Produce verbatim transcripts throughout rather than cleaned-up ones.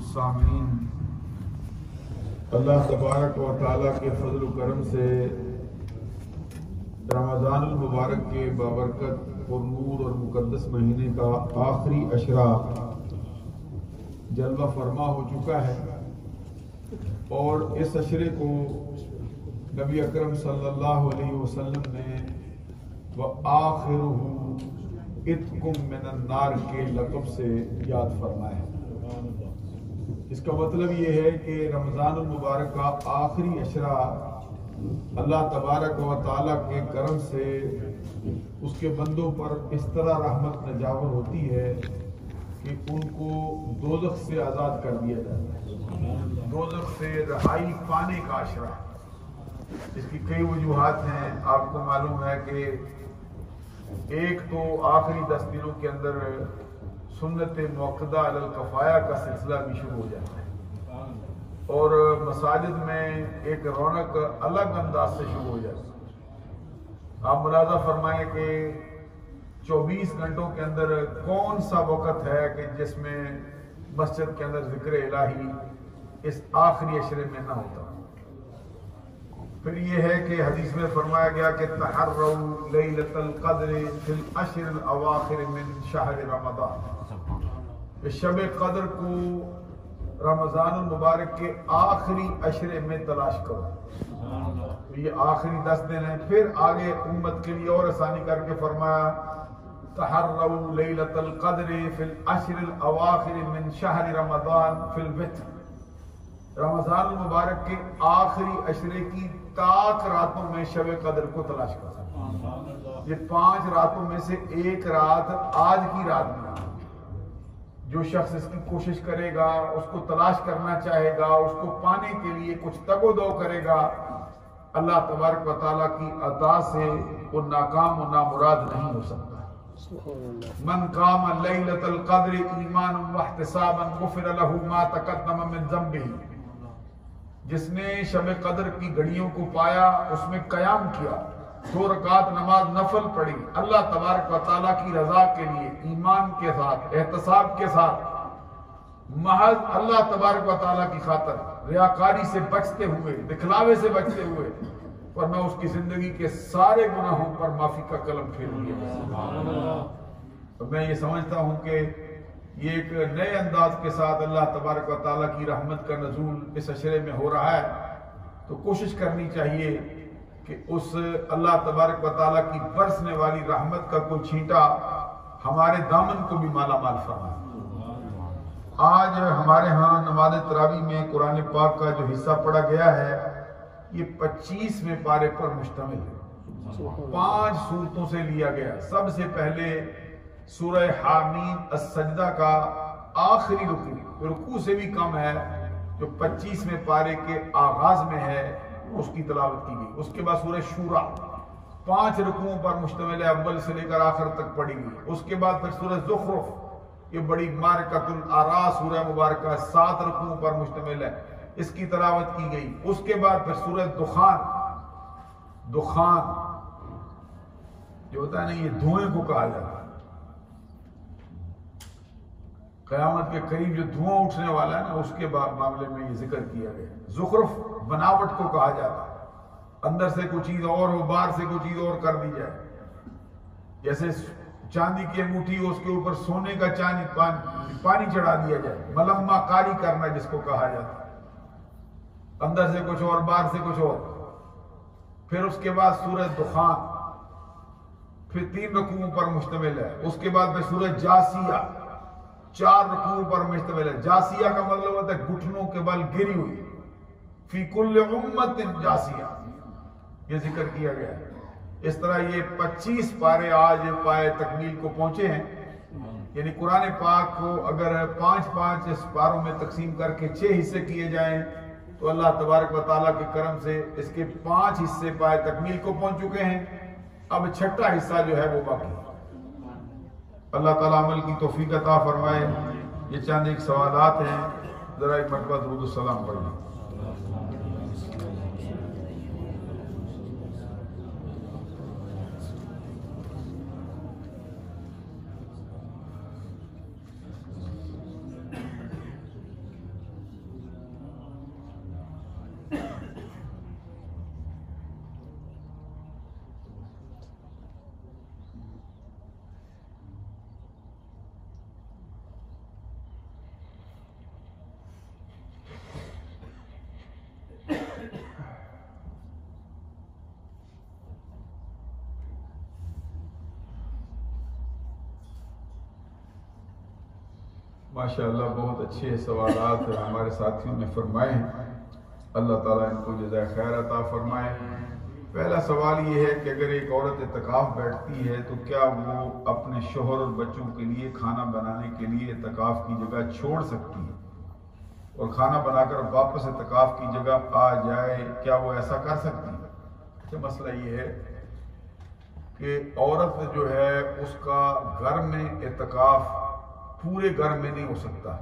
سامعین، اللہ تبارک و تعالیٰ کے فضل و کرم سے رمضان المبارک کے بابرکت پر نور اور مقدس مہینے کا آخری عشرہ جلوہ فرما ہو چکا ہے، اور اس عشرے کو نبی اکرم صلی اللہ علیہ وسلم نے وآخرہ اتقم من النار کے لقب سے یاد فرمایا ہے۔ اس کا مطلب یہ ہے کہ رمضان المبارک کا آخری عشرہ اللہ تبارک و تعالیٰ کے کرم سے اس کے بندوں پر اس طرح رحمت نجاور ہوتی ہے کہ ان کو دوزخ سے آزاد کر دیا جاتا ہے، دوزخ سے رہائی پانے کا عشرہ۔ اس کی کئی وجوہات ہیں، آپ کو معلوم ہے کہ ایک تو آخری دس دنوں کے اندر سنت موقدہ علی الکفایہ کا سلسلہ بھی شروع ہو جاتا ہے، اور مساجد میں ایک رونق الگ انداز سے شروع ہو جاتی ہے۔ آپ ملاحظہ فرمائیں کہ چوبیس گھنٹوں کے اندر کون سا وقت ہے کہ جس میں مسجد کے اندر ذکر الہی اس آخری عشرے میں نہ ہوتا۔ پھر یہ ہے کہ حدیث میں فرمایا گیا کہ تحروا لیلۃ القدر فی العشر الاواخر من شہر رمضان، شب قدر کو رمضان المبارک کے آخری عشرے میں تلاش کرو۔ یہ آخری دس دن ہیں۔ پھر آگے امت کے لیے اور آسانی کر کے فرمایا تحروا لیلۃ القدر فی العشر الاواخر من شہر رمضان فی الوتر، رمضان المبارک کے آخری عشرے کی تاک راتوں میں شب قدر کو تلاش کر سکتے۔ یہ پانچ راتوں میں سے ایک رات آج کی رات میں، جو شخص اس کی کوشش کرے گا، اس کو تلاش کرنا چاہے گا، اس کو پانے کے لیے کچھ تگ و دو کرے گا، اللہ تبارک و تعالیٰ کی عطا سے وہ ناکام و نامراد نہیں ہو سکتا۔ من قام لیلۃ القدر ایمانا واحتسابا غفر له ما تقدم من ذنبہ، جس نے شب قدر کی گھڑیوں کو پایا، اس میں قیام کیا، دو رکعت نماز نفل پڑھی، اللہ تبارک و تعالیٰ کی رضا کے لیے ایمان کے ساتھ، احتساب کے ساتھ، محض اللہ تبارک و تعالیٰ کی خاطر، ریاکاری سے بچتے ہوئے، دکھلاوے سے بچتے ہوئے، ورنہ اس کی زندگی کے سارے گناہوں پر معافی کا قلم پھیر لیا۔ تو میں یہ سمجھتا ہوں کہ یہ ایک نئے انداز کے ساتھ اللہ تبارک و تعالیٰ کی رحمت کا نزول اس عشرے میں ہو رہا ہے، تو کوشش کرنی چاہیے کہ اس اللہ تبارک و تعالیٰ کی برسنے والی رحمت کا کوئی چھینٹا ہمارے دامن کو بھی مالا مال فرمائے۔ آج ہمارے ہاں نماز تراویح میں قرآن پاک کا جو حصہ پڑھا گیا ہے یہ پچیسویں پارے پر مشتمل ہے، پانچ صورتوں سے لیا گیا۔ سب سے پہلے سورہ حامیم السجدہ کا آخری رکوع، رکوع سے بھی کم ہے، جو پچیسویں پارے کے آغاز میں ہے، اس کی تلاوت کی گئی۔ اس کے بعد سورہ شورا پانچ رکوعوں پر مشتمل ہے، اول سے لے کر آخر تک پڑھی گئی۔ اس کے بعد پھر سورہ زخرف، یہ بڑی معرکۃ الآراء سورہ مبارکہ سات رکوعوں پر مشتمل ہے، اس کی تلاوت کی گئی۔ اس کے بعد پھر سورہ دخان، دخان جو ہوتا ہے نا، یہ دھوئیں کو کہا جاتا ہے، قیامت کے قریب جو دھواں اٹھنے والا ہے نا، اس کے معاملے میں یہ ذکر کیا گیا۔ زخرف بناوٹ کو کہا جاتا ہے، اندر سے کوئی چیز اور ہو، باہر سے کوئی چیز اور کر دی جائے، جیسے چاندی کی انگوٹھی ہو، اس کے اوپر سونے کا چاندی پانی, پانی چڑھا دیا جائے، ملمہ کاری کرنا جس کو کہا جاتا ہے، اندر سے کچھ اور باہر سے کچھ اور۔ پھر اس کے بعد سورہ دخان، پھر تین رکوعوں پر مشتمل ہے۔ اس کے بعد پھر سورہ جاسیہ، چار رکوعوں پر مشتمل ہے۔ جاسیہ کا مطلب ہوتا ہے گھٹنوں کے بل گری ہوئی، فی کل امت جاسیہ، یہ ذکر کیا گیا ہے۔ اس طرح یہ پچیس پارے آج پائے تکمیل کو پہنچے ہیں، یعنی قرآن پاک کو اگر پانچ پانچ اس پاروں میں تقسیم کر کے چھ حصے کیے جائیں تو اللہ تبارک و تعالیٰ کے کرم سے اس کے پانچ حصے پائے تکمیل کو پہنچ چکے ہیں۔ اب چھٹا حصہ جو ہے وہ باقی۔ اللہ تعالیٰ عمل کی توفیق عطا فرمائے۔ یہ چند ایک سوالات ہیں، ذرا ایک مرتبہ درود السلام پڑھ لیں۔ ماشاءاللہ بہت اچھے سوالات ہمارے ساتھیوں نے فرمائے ہیں، اللہ تعالیٰ ان کو جزائے خیر عطا فرمائے۔ پہلا سوال یہ ہے کہ اگر ایک عورت اعتکاف بیٹھتی ہے تو کیا وہ اپنے شوہر اور بچوں کے لیے کھانا بنانے کے لیے اعتکاف کی جگہ چھوڑ سکتی ہے اور کھانا بنا کر واپس اعتکاف کی جگہ آ جائے، کیا وہ ایسا کر سکتی ہے؟ اچھا، مسئلہ یہ ہے کہ عورت جو ہے اس کا گھر میں اعتکاف پورے گھر میں نہیں ہو سکتا،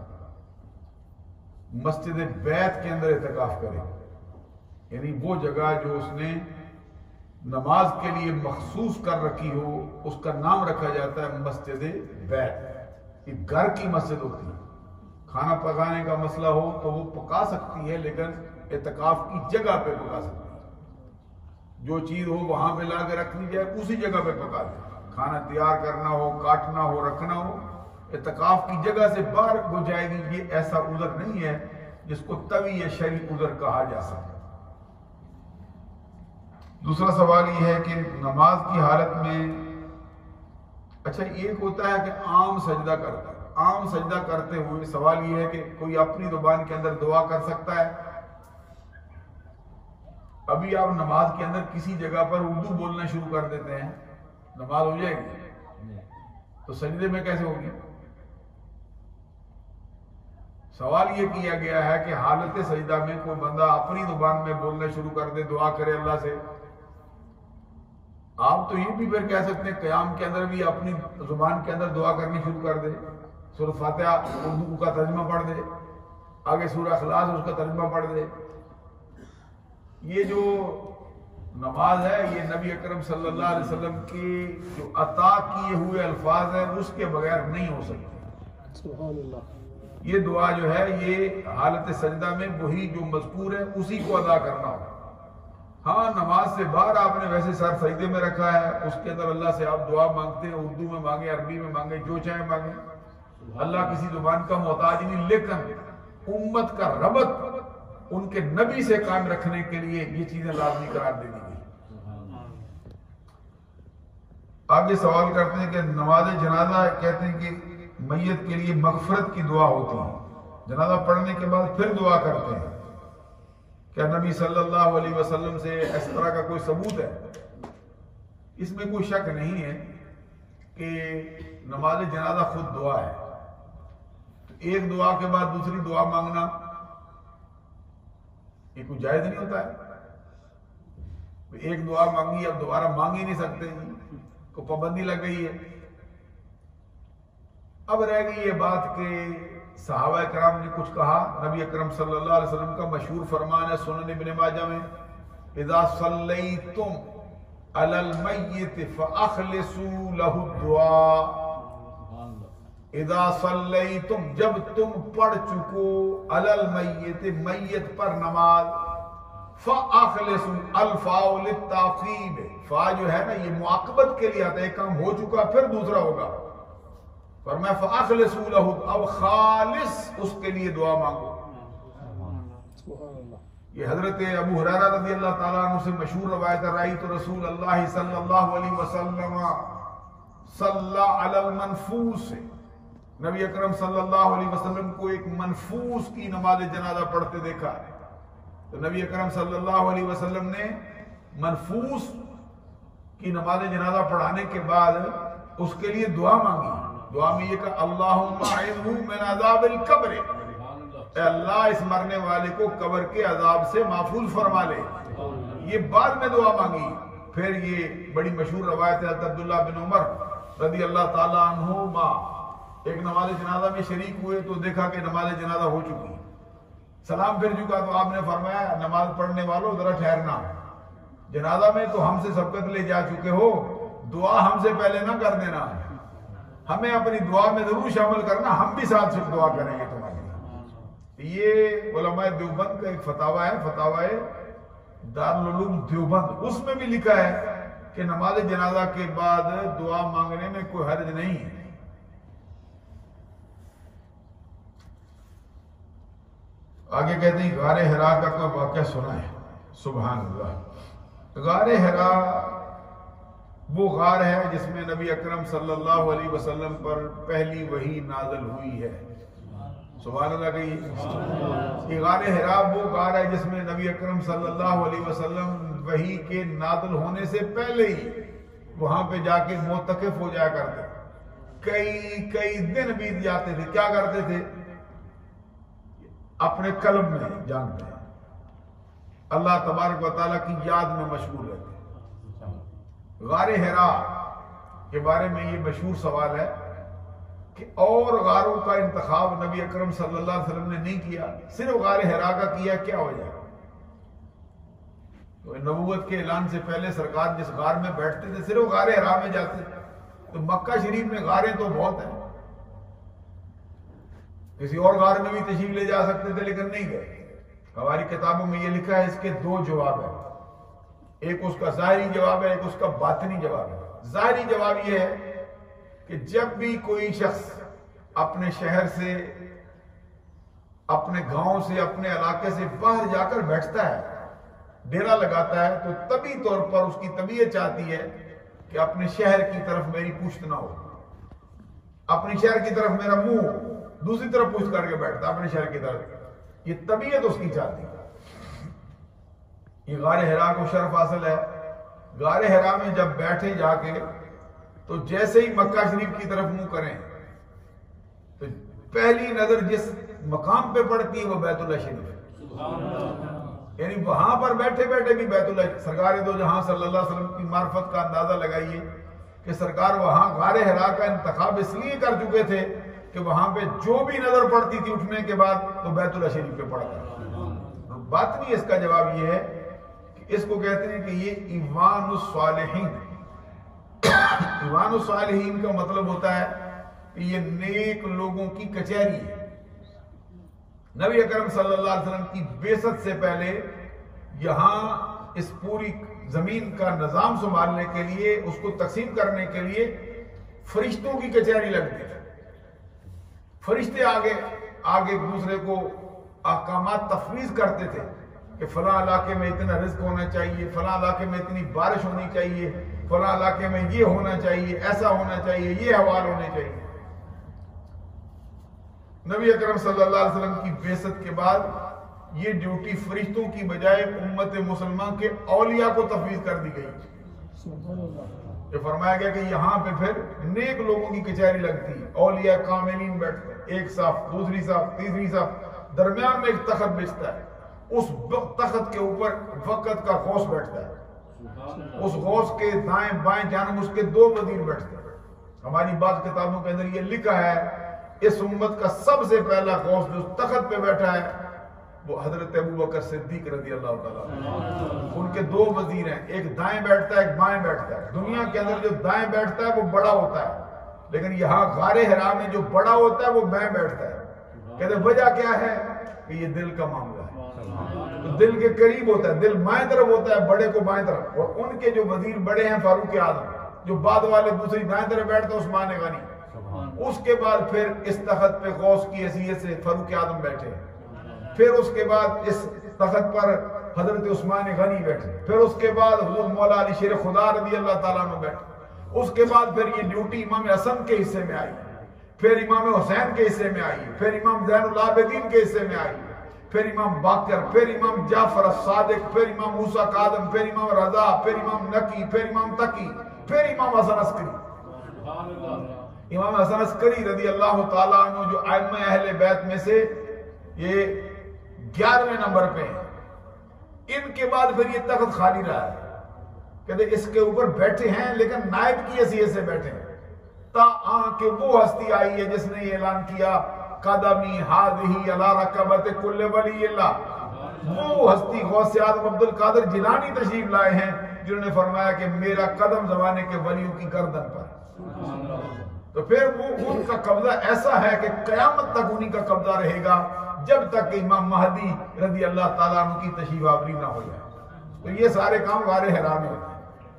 مسجد بیت کے اندر اعتکاف کرے، یعنی وہ جگہ جو اس نے نماز کے لیے مخصوص کر رکھی ہو اس کا نام رکھا جاتا ہے مسجد بیت، یہ گھر کی مسجد ہوتی ہے۔ کھانا پکانے کا مسئلہ ہو تو وہ پکا سکتی ہے لیکن اعتکاف کی جگہ پہ پکا سکتی ہے، جو چیز ہو وہاں پہ لا کے رکھنی جائے اسی جگہ پہ پکا دے، کھانا تیار کرنا ہو، کاٹنا ہو، رکھنا ہو، اعتکاف کی جگہ سے باہر ہو جائے گی، یہ ایسا عذر نہیں ہے جس کو طوی یا شرعی عذر کہا جا سکتا۔ دوسرا سوال یہ ہے کہ نماز کی حالت میں، اچھا ایک ہوتا ہے کہ عام سجدہ کرتا ہے، عام سجدہ کرتے ہوئے سوال یہ ہے کہ کوئی اپنی زبان کے اندر دعا کر سکتا ہے؟ ابھی آپ نماز کے اندر کسی جگہ پر اردو بولنا شروع کر دیتے ہیں، نماز ہو جائے گی؟ تو سجدے میں کیسے ہوگی؟ سوال یہ کیا گیا ہے کہ حالت سجدہ میں کوئی بندہ اپنی زبان میں بولنا شروع کر دے، دعا کرے اللہ سے۔ آپ تو یہ بھی پھر کہہ سکتے ہیں قیام کے اندر بھی اپنی زبان کے اندر دعا کرنی شروع کر دے، سورہ فاتحہ اردو کا ترجمہ پڑھ دے، آگے سورہ اخلاص اس کا ترجمہ پڑھ دے۔ یہ جو نماز ہے یہ نبی اکرم صلی اللہ علیہ وسلم کی جو عطا کیے ہوئے الفاظ ہیں اس کے بغیر نہیں ہو سکتی۔ سبحان اللہ۔ یہ دعا جو ہے یہ حالت سجدہ میں وہی جو مذکور ہے اسی کو ادا کرنا ہو۔ ہاں نماز سے باہر آپ نے ویسے سر سجدے میں رکھا ہے، اس کے اندر اللہ سے آپ دعا مانگتے ہیں، اردو میں مانگیں، عربی میں مانگیں، جو چاہے مانگیں، اللہ کسی زبان کا محتاج نہیں، لیکن امت کا ربط ان کے نبی سے قائم رکھنے کے لیے یہ چیزیں لازمی قرار دے دی گئی۔ آگے سوال کرتے ہیں کہ نماز جنازہ کہتے ہیں کہ میت کے لیے مغفرت کی دعا ہوتی ہے، جنازہ پڑھنے کے بعد پھر دعا کرتے ہیں، کیا نبی صلی اللہ علیہ وسلم سے اس طرح کا کوئی ثبوت ہے؟ اس میں کوئی شک نہیں ہے کہ نماز جنازہ خود دعا ہے، ایک دعا کے بعد دوسری دعا مانگنا یہ کوئی جائز نہیں ہوتا ہے۔ ایک دعا مانگی اب دوبارہ مانگ ہی نہیں سکتے، کو پابندی لگ گئی ہے۔ اب رہ گئی یہ بات کہ صحابہ کرام نے کچھ کہا، نبی اکرم صلی اللہ علیہ وسلم کا مشہور فرمان ہے سنن ابن ماجہ میں، اذا صلیتم علی المیت فاخلصوا له الدعاء، اذا صلیتم جب تم پڑھ چکو علی المیت میت پر نماز، فاخلصوا الفاء للتعقیب، فا جو ہے نا یہ معاقبت کے لیے آتا ہے، ایک کام ہو چکا پھر دوسرا ہوگا، فرمایا فاخلصوا له، اب خالص اس کے لیے دعا مانگو۔ یہ حضرت ابو ہریرہ رضی اللہ تعالیٰ عنہ سے مشہور روایت ہے، رأیت رسول اللہ صلی اللہ علیہ وسلم صلی علی المنفوس، نبی اکرم صلی اللہ علیہ وسلم کو ایک منفوس کی نماز جنازہ پڑھتے دیکھا ہے، تو نبی اکرم صلی اللہ علیہ وسلم نے منفوس کی نماز جنازہ پڑھانے کے بعد اس کے لیے دعا مانگی، دعا میں یہ کہا اللہم اعذہ من عذاب القبر، اے اللہ اس مرنے والے کو قبر کے عذاب سے محفوظ فرما لے، یہ بعد میں دعا مانگی۔ پھر یہ بڑی مشہور روایت ہے حضرت عبداللہ بن عمر رضی اللہ تعالیٰ عنہما ایک نماز جنازہ میں شریک ہوئے تو دیکھا کہ نماز جنازہ ہو چکی، سلام پھر چکا تو آپ نے فرمایا نماز پڑھنے والوں ذرا ٹھہرنا، جنازہ میں تو ہم سے سبقت لے جا چکے ہو، دعا ہم سے پہلے نہ کر دینا، ہمیں اپنی دعا میں ضرور شامل کرنا، ہم بھی ساتھ سے دعا کریں گے تمہارے لیے۔ یہ علماء دیوبند کا ایک فتاوی ہے، فتاوی دارالعلوم دیوبند، اس میں بھی لکھا ہے کہ نماز جنازہ کے بعد دعا مانگنے میں کوئی حرج نہیں ہے۔ آگے کہتے ہیں غار حرا کا کوئی واقعہ سنا ہے؟ سبحان اللہ۔ غار حرا وہ غار ہے جس میں نبی اکرم صلی اللہ علیہ وسلم پر پہلی وحی نازل ہوئی ہے، سبحان اللہ کہیے. یہ غار حرا وہ غار ہے جس میں نبی اکرم صلی اللہ علیہ وسلم وحی کے نازل ہونے سے پہلے ہی وہاں پہ جا کے معتکف ہو جایا کرتے. کئی کئی دن بیت جاتے تھے. کیا کرتے تھے؟ اپنے قلب میں جانتے ہیں, اللہ تبارک و تعالیٰ کی یاد میں مشغول رہتے ہیں. غار حرا کے بارے میں یہ مشہور سوال ہے کہ اور غاروں کا انتخاب نبی اکرم صلی اللہ علیہ وسلم نے نہیں کیا, صرف غار حرا کا کیا. کیا وجہ ہے؟ تو نبوت کے اعلان سے پہلے سرکار جس غار میں بیٹھتے تھے صرف غار حرا میں جاتے. تو مکہ شریف میں غاریں تو بہت ہیں, کسی اور غار میں بھی تشریف لے جا سکتے تھے لیکن نہیں گئے. ہماری کتابوں میں یہ لکھا ہے اس کے دو جواب ہیں, ایک اس کا ظاہری جواب ہے, ایک اس کا باطنی جواب ہے. ظاہری جواب یہ ہے کہ جب بھی کوئی شخص اپنے شہر سے, اپنے گاؤں سے, اپنے علاقے سے باہر جا کر بیٹھتا ہے, ڈیرا لگاتا ہے, تو طبی طور پر اس کی طبیعت چاہتی ہے کہ اپنے شہر کی طرف میری پشت نہ ہو, اپنی شہر کی طرف میرا منہ دوسری طرف پشت کر کے بیٹھتا اپنے شہر کی طرف. یہ طبیعت اس کی چاہتی ہے. یہ غار حرا کو شرف حاصل ہے. غار حرا میں جب بیٹھے جا کے تو جیسے ہی مکہ شریف کی طرف منہ کریں تو پہلی نظر جس مقام پہ پڑتی ہے وہ بیت اللہ شریف ہے. یعنی وہاں پر بیٹھے بیٹھے بھی بیت اللہ, سرکار دو جہاں صلی اللہ علیہ وسلم کی معرفت کا اندازہ لگائیے کہ سرکار وہاں غار حرا کا انتخاب اس لیے کر چکے تھے کہ وہاں پہ جو بھی نظر پڑتی تھی اٹھنے کے بعد تو بیت اللہ شریف پہ پڑتا. باطنی اس کا جواب یہ ہے کہ اس کو کہتے ہیں کہ یہ ایوان الصالحین. ایوان الصالحین کا مطلب ہوتا ہے کہ یہ نیک لوگوں کی کچہری ہے. نبی اکرم صلی اللہ علیہ وسلم کی بعثت سے پہلے یہاں اس پوری زمین کا نظام سنبھالنے کے لیے, اس کو تقسیم کرنے کے لیے فرشتوں کی کچہری لگتی ہے. فرشتے آگے آگے ایک دوسرے کو احکامات تفویض کرتے تھے کہ فلاں علاقے میں اتنا رزق ہونا چاہیے, فلاں علاقے میں اتنی بارش ہونی چاہیے, فلاں علاقے میں یہ ہونا چاہیے, ایسا ہونا چاہیے, یہ احوال ہونے چاہیے. نبی اکرم صلی اللہ علیہ وسلم کی بعثت کے بعد یہ ڈیوٹی فرشتوں کی بجائے امت مسلمان کے اولیاء کو تفویض کر دی گئی. یہ فرمایا گیا کہ یہاں پہ پھر نیک لوگوں کی کچہری لگتی ہے. اولیاء کاملین بیٹھتے ہیں, ایک صف, دوسری صف, تیسری صف, درمیان میں ایک تخت بچتا ہے. اس تخت کے اوپر وقت کا غوث بیٹھتا ہے. اس غوث کے دائیں بائیں جانب اس کے دو وزیر بیٹھتے ہیں. ہماری بعض کتابوں کے اندر یہ لکھا ہے اس امت کا سب سے پہلا غوث جو تخت پہ بیٹھا ہے وہ حضرت ابو بکر صدیق رضی اللہ تعالیٰ. ان کے دو وزیر ہیں, ایک دائیں بیٹھتا ہے, ایک بائیں بیٹھتا ہے. دنیا کے اندر جو دائیں بیٹھتا ہے وہ بڑا ہوتا ہے, لیکن یہاں غار حرا میں جو بڑا ہوتا ہے وہ بائیں بیٹھتا ہے. کہتے ہیں وجہ کیا ہے کہ یہ دل کا معاملہ ہے, تو دل کے قریب ہوتا ہے, دل بائیں طرف ہوتا ہے, بڑے کو بائیں طرف. اور ان کے جو وزیر بڑے ہیں فاروق اعظم, جو بعد والے دوسری دائیں طرف بیٹھتے ہیں عثمان غنی. اس کے بعد پھر اس تخت پہ غوث کی حیثیت سے فاروق اعظم بیٹھے, پھر اس کے بعد اس تخت پر حضرت عثمان غنی بیٹھے, پھر اس کے بعد حضور مولا علی شیر خدا رضی اللہ تعالیٰ عنہ بیٹھے. اس کے بعد پھر یہ ڈیوٹی امام حسن کے حصے میں آئی, پھر امام حسین کے حصے میں آئی, پھر امام زین العابدین کے حصے میں آئی, پھر امام باقر, پھر امام جعفر الصادق, پھر امام موسیٰ کاظم, پھر امام رضا, پھر امام نقی, پھر امام تقی, پھر امام حسن عسکری. امام حسن عسکری رضی اللہ تعالیٰ عنہ جو ائمہ اہل بیت میں سے یہ گیارہویں نمبر پہ ہیں. ان کے بعد پھر یہ تخت خالی رہا ہے. کہتے اس کے اوپر بیٹھے ہیں لیکن نائب کی حیثیت سے بیٹھے ہیں, تا آن کہ وہ ہستی آئی ہے جس نے یہ اعلان کیا قدمی ہادہی علی رکبت کل ولی اللہ. وہ ہستی غوث اعظم عبد القادر جیلانی تشریف لائے ہیں جنہوں نے فرمایا کہ میرا قدم زمانے کے ولیوں کی گردن پر. تو پھر وہ ان کا قبضہ ایسا ہے کہ قیامت تک انہی کا قبضہ رہے گا جب تک کہ امام مہدی رضی اللہ تعالیٰ عنہ کی تشریف آوری نہ ہو جائے. تو یہ سارے کام غار حرا میں ہوتے ہیں.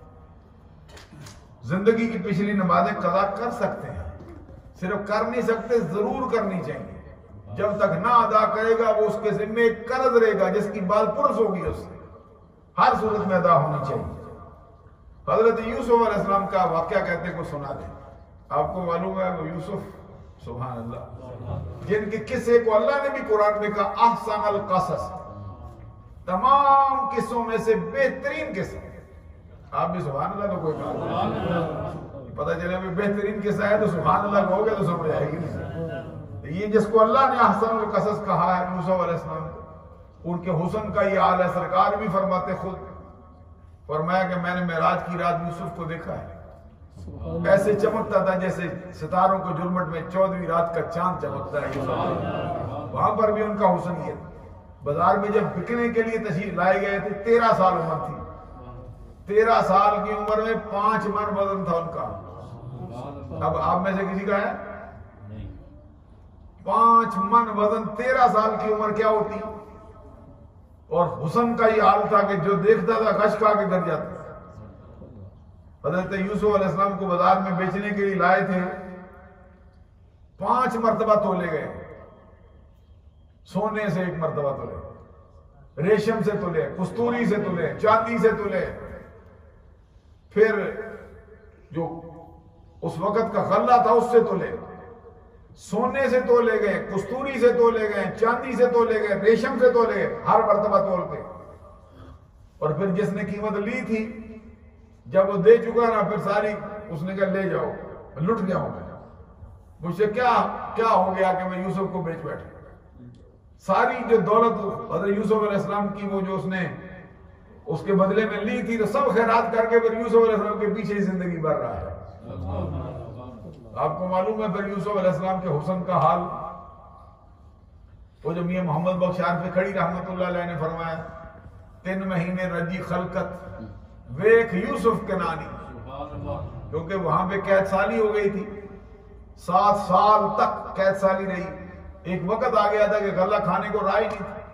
زندگی کی پچھلی نمازیں قضا کر سکتے ہیں, صرف کر نہیں سکتے, ضرور کرنی چاہیے. جب تک نہ ادا کرے گا وہ اس کے ذمہ ایک قرض رہے گا جس کی بال پرس ہوگی, اس سے ہر صورت میں ادا ہونی چاہیے. حضرت یوسف علیہ السلام کا واقعہ کہتے کو سنا دیں. آپ کو معلوم ہے وہ یوسف سبحان اللہ، جن کے قصے کو اللہ نے بھی قرآن میں کہا احسن القصص، تمام قصوں میں سے بہترین قصہ. آپ بھی سبحان اللہ کو کوئی کہا پتہ چلے میں بہترین قصہ ہے تو سبحان اللہ کہو گے تو سمجھ آئے گی نہیں. یہ جس کو اللہ نے احسن القصص کہا ہے یوسف علیہ السلام، ان کے حسن کا یہ حال ہے. سرکار بھی فرماتے خود، فرمایا کہ میں نے معراج کی رات یوسف کو دیکھا ہے، ایسے چمکتا تھا جیسے ستاروں کو جھلمٹ میں چودہویں رات کا چاند چمکتا ہے یوسف. وہاں پر بھی ان کا حسن یہ تھا. بازار میں جب بکنے کے لیے تشریف لائے گئے تھے، تیرہ سال عمر تھی. تیرہ سال کی عمر میں پانچ من وزن تھا ان کا. اب آپ میں سے کسی کا ہے؟ پانچ من وزن، تیرہ سال کی عمر کیا ہوتی. اور حسن کا یہ حال تھا کہ جو دیکھتا تھا غش کھا کے گر جاتا. حضرت یوسف علیہ السلام کو بازار میں بیچنے کے لیے لائے تھے، پانچ مرتبہ تولے گئے. سونے سے ایک مرتبہ تولے، ریشم سے تولے، کستوری سے تولے، چاندی سے تولے. پھر جو اس وقت کا غلہ تھا اس سے تولے، سونے سے تولے گئے، کستوری سے تولے گئے، چاندی سے تولے گئے، ریشم سے تولے گئے، ہر مرتبہ تولتے. اور پھر جس نے قیمت لی تھی جب وہ دے چکا نا، پھر ساری اس نے کہا لے جاؤ، لٹ گیا ہوں میں، مجھ سے کیا کیا ہو گیا کہ میں یوسف کو بیچ بیٹھا. ساری جو دولت حضرت یوسف علیہ السلام کی وہ جو اس نے اس کے بدلے میں لی تھی، تو سب خیرات کر کے پھر یوسف علیہ السلام کے پیچھے ہی زندگی بھر رہا ہے. آپ کو معلوم ہے پھر یوسف علیہ السلام کے حسن کا حال. وہ جو میاں محمد بخش عارف کھڑی رحمت اللہ علیہ نے فرمایا، تین مہینے رجی خلقت ویک یوسف کے نانی، کیونکہ وہاں پہ قید سالی ہو گئی تھی، سات سال تک قید سالی رہی. ایک وقت آ گیا تھا کہ غلہ کھانے کو رائے نہیں تھی.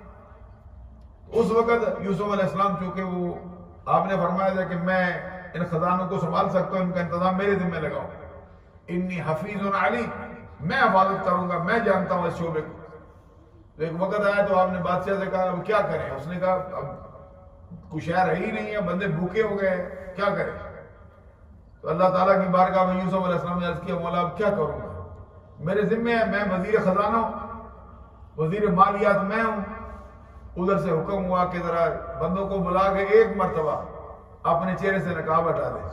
اس وقت یوسف علیہ السلام چونکہ وہ آپ نے فرمایا تھا کہ میں ان خزانوں کو سنبھال سکتا ہوں، ان کا انتظام میرے ذمہ لگاؤ، انی حفیظ علی، میں حفاظت کروں گا، میں جانتا ہوں اس شعبے کو. تو ایک وقت آیا تو آپ نے بادشاہ سے کہا اب کیا کریں. اس نے کہا اب کچھ شہر ہی نہیں ہے، بندے بھوکے ہو گئے، کیا کریں. تو اللہ تعالیٰ کی بارگاہ میں یوسف علیہ السلام نے عرض کیا مولا اب کیا کروں گا، میرے ذمہ ہے، میں وزیر خزانہ ہوں، وزیر مالیات میں ہوں. ادھر سے حکم ہوا کہ ذرا بندوں کو بلا کے ایک مرتبہ اپنے چہرے سے نقاب ہٹا دے.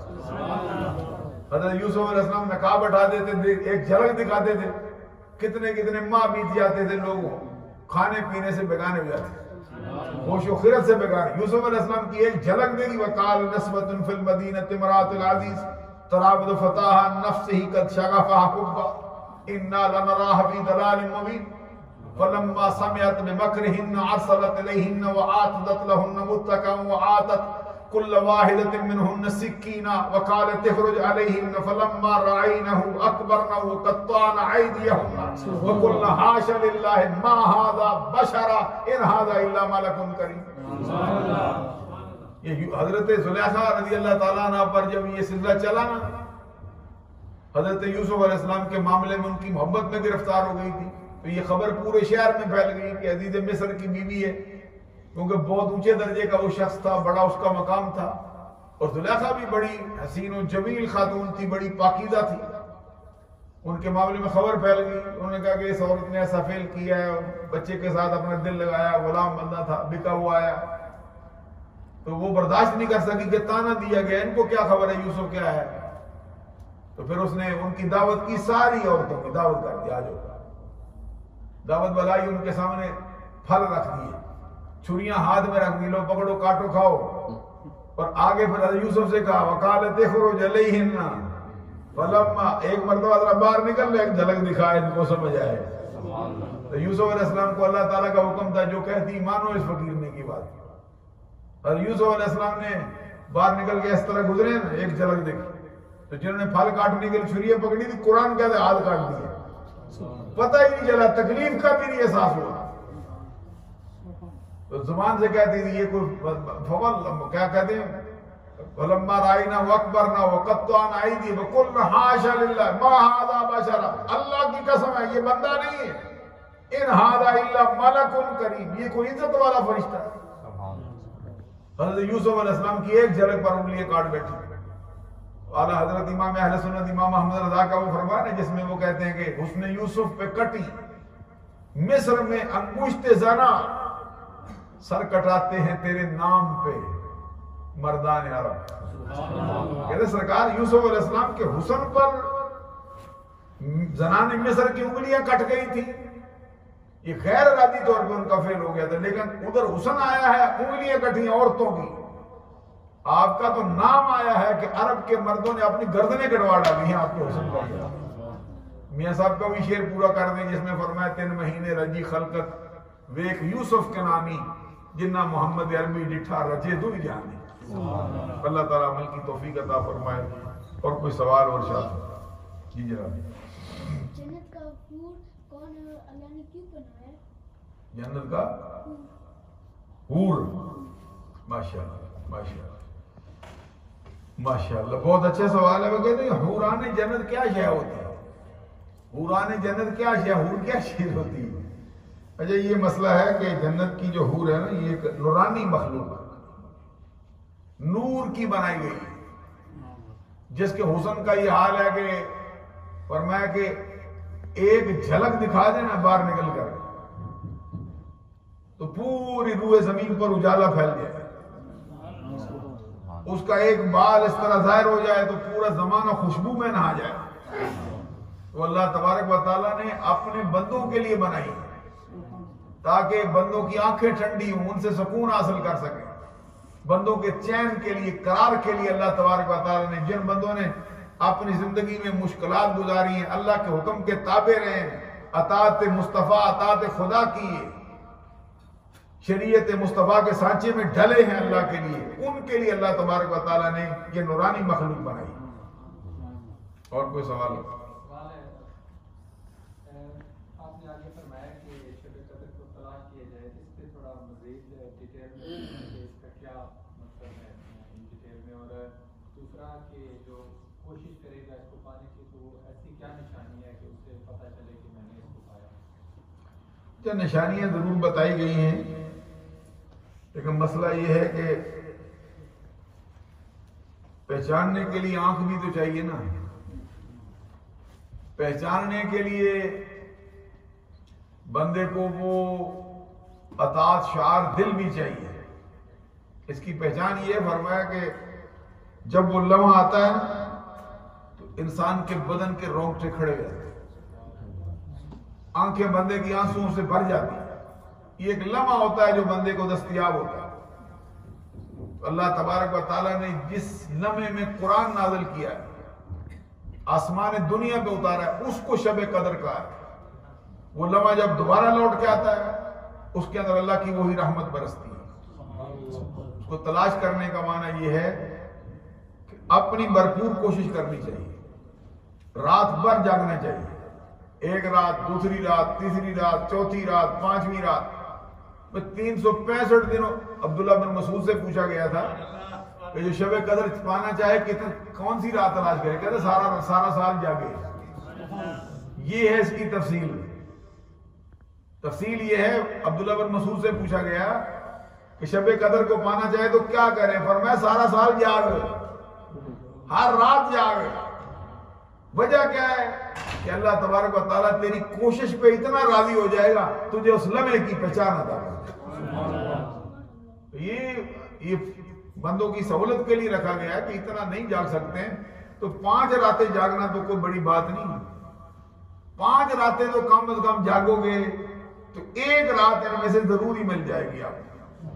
حضرت یوسف علیہ السلام نقاب ہٹا دیتے تھے، ایک جھلک دکھاتے تھے. کتنے کتنے ماہ بیت جاتے تھے، لوگوں کھانے پینے سے بیگانے ہو جاتے، ہوش و خرد سے بیگانے. یوسف علیہ السلام کی ایک جھلک دیکھی، وقال نسبۃ فی المدینۃ امرأۃ العزیز تراود فتاها عن نفسه قد شغفها حبا انا لنراها فی ضلال مبین فلما سمعت بمکرهن ارسلت الیہن وآتت لهن متکئا وآتت كل واحدة منهن سكينا وقالت اخرج عليهن فلما رأينه أكبرنه وقطعن أيديهن وقلنا حاشا لله ما هذا بشرا إن هذا إلا ملك كريم. یہ حضرت زلیخا رضی اللہ تعالیٰ عنہ پر جب یہ سلسلہ چلا نا، حضرت یوسف علیہ السلام کے معاملے میں ان کی محبت میں گرفتار ہو گئی تھی، تو یہ خبر پورے شہر میں پھیل گئی کہ عزیز مصر کی بیوی ہے، کیونکہ بہت اونچے درجے کا وہ شخص تھا، بڑا اس کا مقام تھا. اور زلیخا بھی بڑی حسین و جمیل خاتون تھی، بڑی پاکیزہ تھی. ان کے معاملے میں خبر پھیل گئی. انہوں نے کہا کہ اس عورت نے ایسا فعل کیا ہے، بچے کے ساتھ اپنا دل لگایا، غلام بندہ تھا، بکا ہوا آیا. تو وہ برداشت نہیں کر سکی کہ تانا دیا گیا، ان کو کیا خبر ہے یوسف کیا ہے. تو پھر اس نے ان کی دعوت کی، ساری عورتوں کی دعوت کر دی. آجو دعوت بلائی، ان کے سامنے پھل رکھ دیے، چھریاں ہاتھ میں رکھ دی، لو پکڑو کاٹو کھاؤ. اور آگے پھر حضرت یوسف سے کہا وقالت اخرج علیہن فلما، ایک مرتبہ ذرا باہر نکل لے، ایک جھلک دکھائے، ان کو سمجھ آئے. تو یوسف علیہ السلام کو اللہ تعالیٰ کا حکم تھا جو کہتی مانو اس فقیر نے کی بات. اور یوسف علیہ السلام نے باہر نکل کے اس طرح گزرے نا، ایک جھلک دیکھی. تو جنہوں نے پھل کاٹنے کے لیے چھریاں پکڑی تھی، قرآن کہتے ہاتھ کاٹ دیے، پتہ ہی نہیں چلا، تکلیف کا بھی نہیں احساس ہوا. تو زبان سے کہتی تھی یہ کوئی فول کیا کہتے ہیں فلما رائنا واکبرنا وقطعنا ایدی وقلنا حاشا للہ ما ھذا بشرا، اللہ کی قسم ہے یہ بندہ نہیں ہے، ان ھذا الا ملک کریم، یہ کوئی عزت والا فرشتہ ہے. حضرت یوسف علیہ السلام کی ایک جھلک پر انگلیاں کاٹ بیٹھی. اعلیٰ حضرت امام اہل سنت امام محمد رضا کا وہ فرمان ہے جس میں وہ کہتے ہیں کہ حسن یوسف پہ کٹی مصر میں انگشت زنا سر کٹاتے ہیں تیرے نام پہ مردان عرب. کہتے سرکار یوسف علیہ السلام کے حسن پر زنان مصر کی انگلیاں کٹ گئی تھی. یہ غیر ارادی طور پہ ان کا فعل ہو گیا تھا، لیکن ادھر حسن آیا ہے انگلیاں کٹی عورتوں کی. آپ کا تو نام آیا ہے کہ عرب کے مردوں نے اپنی گردنیں کٹوا ڈالی ہیں آپ کے حسن پر. میاں صاحب کا بھی شعر پورا کر دیں جس میں فرمایا تین مہینے رجی خلقت ویک یوسف کے نامی جنہ محمد عربی ڈٹھا رجے دو جانی. اللہ تعالیٰ عمل کی توفیق عطا فرمائے. اور کوئی سوال اور شاہ؟ جی جناب. جنت کا حور کون ہے اور اللہ نے کیوں بنایا؟ جنت کا حور ماشاءاللہ ماشاءاللہ ماشاءاللہ بہت اچھا سوال ہے. وہ کہتے ہیں حوران جنت کیا شے ہوتی ہے؟ حوران جنت کیا شے؟ حور کیا چیز ہوتی ہے؟ اچھا یہ مسئلہ ہے کہ جنت کی جو حور ہے نا یہ ایک نورانی مخلوق ہے، نور کی بنائی گئی، جس کے حسن کا یہ حال ہے کہ فرمایا کہ ایک جھلک دکھا دینا باہر نکل کر تو پوری روح زمین پر اجالا پھیل جائے. اس کا ایک بال اس طرح ظاہر ہو جائے تو پورا زمانہ خوشبو میں نہا جائے. تو اللہ تبارک و تعالیٰ نے اپنے بندوں کے لیے بنائی تاکہ بندوں کی آنکھیں ٹھنڈی ہوں، ان سے سکون حاصل کر سکیں. بندوں کے چین کے لیے، قرار کے لیے اللہ تبارک و تعالیٰ نے جن بندوں نے اپنی زندگی میں مشکلات گزاری ہیں، اللہ کے حکم کے تابع رہے ہیں، اطاعت مصطفیٰ اطاعت خدا کی، شریعت مصطفیٰ کے سانچے میں ڈھلے ہیں اللہ کے لیے، ان کے لیے اللہ تبارک و تعالیٰ نے یہ نورانی مخلوق بنائی. اور کوئی سوال؟ آپ نے آگے فرمایا کہ شب قدر کو تلاش کیا جائے، اس پہ تھوڑا مزید ڈیٹیل میں اس کا کیا مطلب ہے ڈیٹیل میں، اور دوسرا کہ جو کوشش کرے گا اس کو پانے کی تو ایسی کیا نشانی ہے کہ اسے پتہ چلے کہ میں نے اس کو پایا؟ جو نشانیاں ضرور بتائی گئی ہیں، لیکن مسئلہ یہ ہے کہ پہچاننے کے لیے آنکھ بھی تو چاہیے نا. پہچاننے کے لیے بندے کو وہ اطاعت شعار دل بھی چاہیے. اس کی پہچان یہ فرمایا کہ جب وہ لمحہ آتا ہے تو انسان کے بدن کے رونگٹے کھڑے ہو جاتے ہیں، آنکھیں بندے کی آنسوؤں سے بھر جاتی ہیں. یہ ایک لمحہ ہوتا ہے جو بندے کو دستیاب ہوتا ہے. اللہ تبارک و تعالیٰ نے جس لمحے میں قرآن نازل کیا ہے، آسمان دنیا پہ اتارا ہے، اس کو شب قدر کا ہے. وہ لمحہ جب دوبارہ لوٹ کے آتا ہے اس کے اندر اللہ کی وہی رحمت برستی ہے. اس کو تلاش کرنے کا معنی یہ ہے کہ اپنی بھرپور کوشش کرنی چاہیے، رات بھر جاگنا چاہیے. ایک رات، دوسری رات، تیسری رات، چوتھی رات، پانچویں رات، تین سو پینسٹھ دنوں. عبداللہ بن مسعود سے پوچھا گیا تھا کہ جو شب قدر پانا چاہے کتنے کون سی رات تلاش کرے؟ کہتے سارا سارا سال جاگے. یہ ہے اس کی تفصیل. تفصیل یہ ہے، عبداللہ بن مسعود سے پوچھا گیا کہ شب قدر کو پانا چاہے تو کیا کریں؟ فرمایا سارا سال جاگ، ہر رات جاگ. وجہ کیا ہے کہ اللہ تبارک و تعالیٰ تیری کوشش پہ اتنا راضی ہو جائے گا تجھے اس لمحے کی پہچان عطا کرے. یہ یہ بندوں کی سہولت کے لیے رکھا گیا ہے کہ اتنا نہیں جاگ سکتے ہیں تو پانچ راتیں جاگنا تو کوئی بڑی بات نہیں. پانچ راتیں تو کم از کم جاگو گے تو ایک رات ان میں سے ضروری مل جائے گی آپ کو.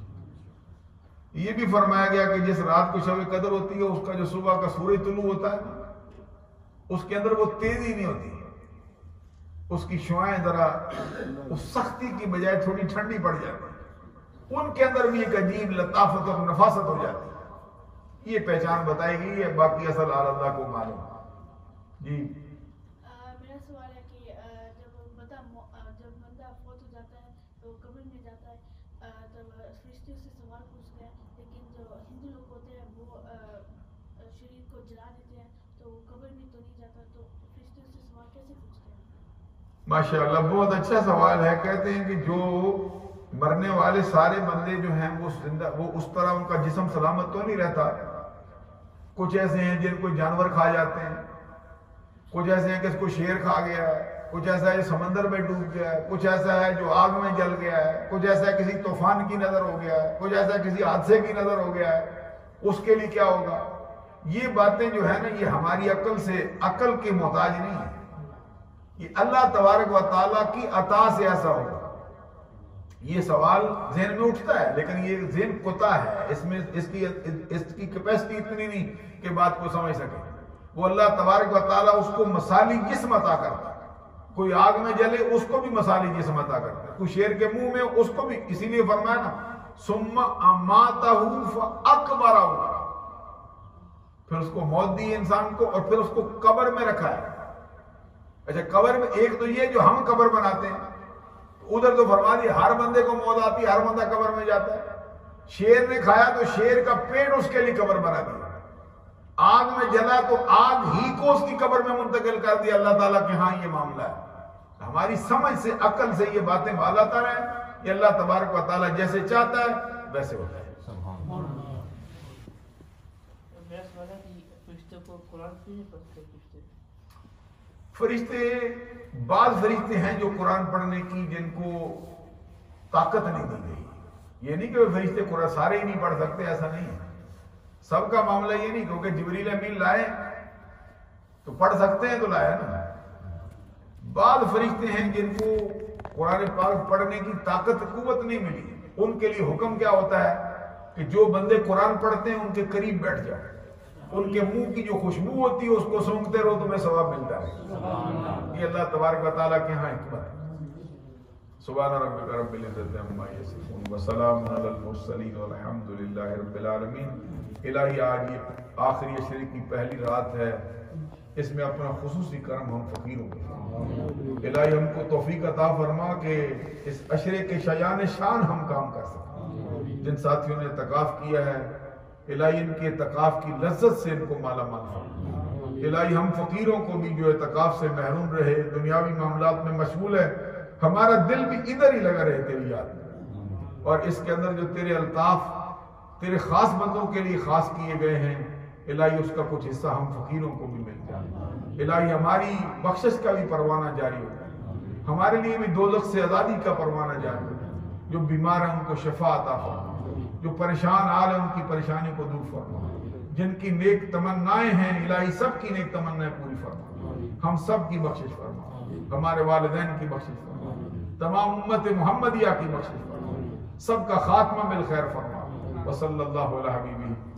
یہ بھی فرمایا گیا کہ جس رات کو شب قدر ہوتی ہے اس کا جو صبح کا سورج طلوع ہوتا ہے اس کے اندر وہ تیزی نہیں ہوتی، اس کی شعائیں ذرا اس سختی کی بجائے تھوڑی ٹھنڈی پڑ جاتی ہے. ان کے اندر بھی ایک عجیب لطافت اور نفاست ہو جاتی ہے. یہ پہچان بتائی گئی ہے، باقی اصل اللہ کو معلوم. جی میرا سوال ہے کہ جب بندہ جب بندہ فوت ہو جاتا ہے تو قبر میں جاتا ہے تو فرشتے اس سے سوال پوچھتے ہیں، لیکن جو ہندو لوگ ہوتے ہیں وہ شریر کو جلا دیتے ہیں تو قبر میں تو نہیں جاتا، تو فرشتے اس سے سوال کیسے پوچھتے ہیں؟ ماشاءاللہ بہت اچھا سوال ہے. کہتے ہیں کہ جو مرنے والے سارے بندے جو ہیں وہ زندہ، وہ اس طرح ان کا جسم سلامت تو نہیں رہتا. کچھ ایسے ہیں جن کو جانور کھا جاتے ہیں، کچھ ایسے ہیں کہ اس کو شیر کھا گیا ہے، کچھ ایسا ہے سمندر میں ڈوب گیا ہے، کچھ ایسا ہے جو آگ میں جل گیا ہے، کچھ ایسا ہے کسی طوفان کی نظر ہو گیا ہے، کچھ ایسا ہے کسی حادثے کی نظر ہو گیا ہے، اس کے لیے کیا ہوگا؟ یہ باتیں جو ہے نا یہ ہماری عقل سے عقل کی محتاج نہیں ہے، یہ اللہ تبارک و تعالیٰ کی عطا سے ایسا ہوگا۔ یہ سوال ذہن میں اٹھتا ہے لیکن یہ ذہن کتا ہے، اس میں اس کی اس کی کیپیسٹی اتنی نہیں کہ بات کو سمجھ سکے۔ وہ اللہ تبارک و تعالیٰ اس کو مثالی جسم عطا کرتا ہے، کوئی آگ میں جلے اس کو بھی مثالی جسم عطا کرتا ہے، کوئی شیر کے منہ میں اس کو بھی، اسی لیے فرمایا نا ثم اماتہ فاقبرہ، پھر اس کو موت دی انسان کو اور پھر اس کو قبر میں رکھا ہے۔ اچھا قبر میں ایک تو یہ جو ہم قبر بناتے ہیں، ادھر تو فرما دی ہر بندے کو موت آتی ہے، ہر بندہ قبر میں جاتا ہے۔ شیر نے کھایا تو شیر کا پیٹ اس کے لیے قبر بنا دیا، آگ میں جلا تو آگ ہی کو اس کی قبر میں منتقل کر دیا۔ اللہ تعالیٰ کہ ہاں یہ معاملہ ہے، ہماری سمجھ سے عقل سے یہ باتیں بالاتا رہے، یہ اللہ تبارک و تعالیٰ جیسے چاہتا ہے ویسے ہوتا ہے۔ فرشتے بعض فرشتے ہیں جو قرآن پڑھنے کی جن کو طاقت نہیں دی گئی، یہ نہیں کہ وہ فرشتے قرآن سارے ہی نہیں پڑھ سکتے، ایسا نہیں ہے، سب کا معاملہ یہ نہیں کیونکہ جبریل امین لائے تو پڑھ سکتے ہیں تو لائے نا۔ بعض فرشتے ہیں جن کو قرآن پاک پڑھنے کی طاقت قوت نہیں ملی، ان کے لیے حکم کیا ہوتا ہے کہ جو بندے قرآن پڑھتے ہیں ان کے قریب بیٹھ جاؤ، ان کے منہ کی جو خوشبو ہوتی ہے اس کو سونگتے رہو تمہیں ثواب ملتا ہے۔ یہ اللہ تبارک و تعالیٰ کے ہاں حکمت ہے۔ سبحان ربک رب العزت عما یصفون وسلام علی المرسلین والحمد للہ رب العالمین۔ الہی آج یہ آخری عشرے کی پہلی رات ہے، اس میں اپنا خصوصی کرم ہم فقیروں کے، الہی ہم کو توفیق عطا فرما کہ اس عشرے کے شایان شان ہم کام کر سکیں۔ جن ساتھیوں نے اعتکاف کیا ہے الہی ان کے اعتکاف کی لذت سے ان کو مالا مال فرما۔ الہی ہم فقیروں کو بھی جو اعتکاف سے محروم رہے، دنیاوی معاملات میں مشغول ہے، ہمارا دل بھی ادھر ہی لگا رہے تیری یاد میں، اور اس کے اندر جو تیرے الطاف تیرے خاص بندوں کے لیے خاص کیے گئے ہیں الہی اس کا کچھ حصہ ہم فقیروں کو بھی مل جائے۔ الہی ہماری بخشش کا بھی پروانہ جاری ہو، ہمارے لیے بھی دوزخ سے آزادی کا پروانہ جاری ہو، جو بیمار ہیں ان کو شفا عطا فرما، جو پریشان حال ہیں ان کی پریشانی کو دور فرما، جن کی نیک تمنائیں ہیں الہی سب کی نیک تمنائیں پوری فرما، ہم سب کی بخشش فرما، ہمارے والدین کی بخشش فرما، تمام امت محمدیہ کی بخشش فرما، سب کا خاتمہ بالخیر فرما۔ وصلی اللہ علی حبیبہ